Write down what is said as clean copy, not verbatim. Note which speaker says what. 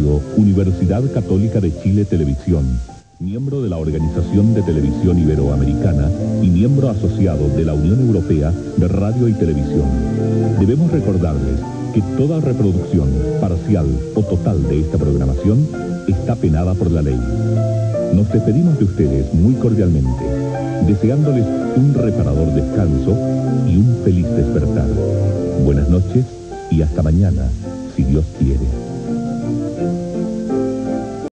Speaker 1: Radio, Universidad Católica de Chile Televisión, miembro de la Organización de Televisión Iberoamericana y miembro asociado de la Unión Europea de Radio y Televisión. Debemos recordarles que toda reproducción, parcial o total de esta programación, está penada por la ley. Nos despedimos de ustedes muy cordialmente, deseándoles un reparador descanso y un feliz despertar. Buenas noches y hasta mañana, si Dios quiere.